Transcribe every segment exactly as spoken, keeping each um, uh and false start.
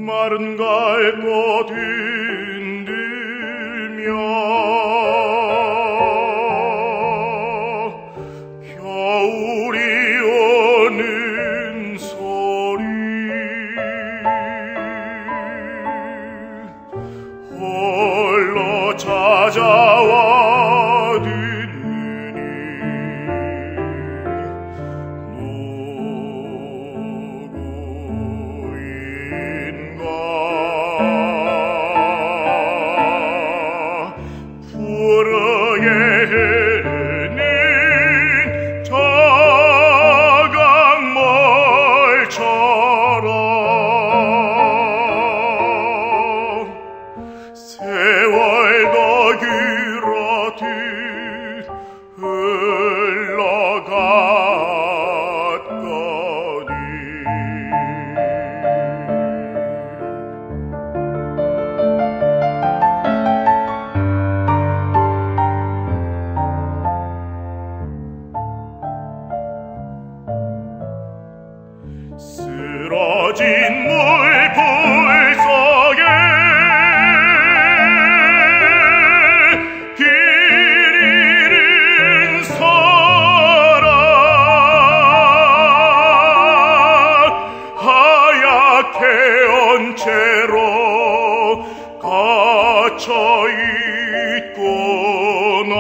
마른 갈꽃 흔들며 겨울이 오는 소리 홀로 찾아와 듣느니 누구인가 푸르게 흐르는 저강물처럼 세월도 그렇듯 흘러갔거니 쓰러진 물풀 속에 길 잃은 사람 하얗게 얹 채로 갇혀 있구나.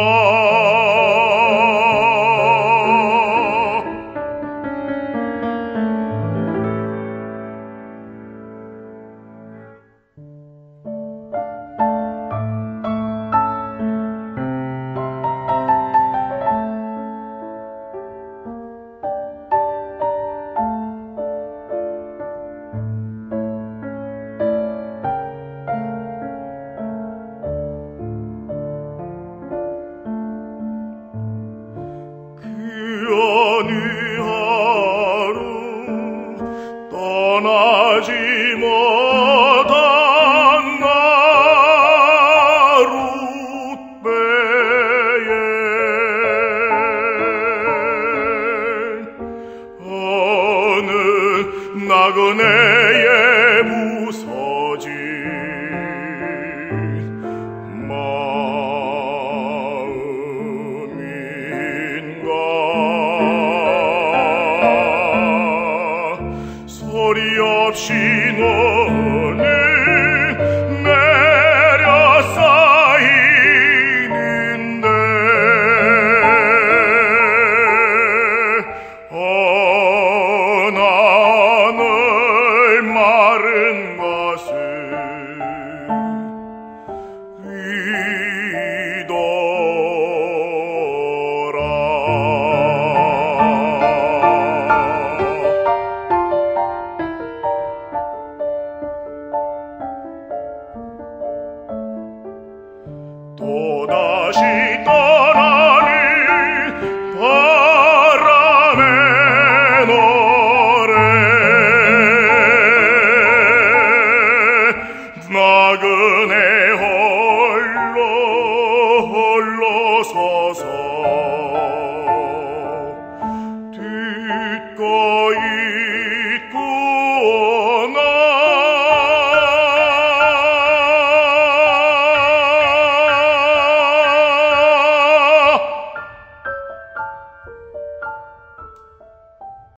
어느 하루 떠나지 못한 나룻배에 어느 나그네의 부서진 소리 없이 너는 내려 쌓이는데 어 나늘 마른 것을 위도라. 또다시 떠나는 바람의 노래 나그네 홀로 홀로 서서 듣고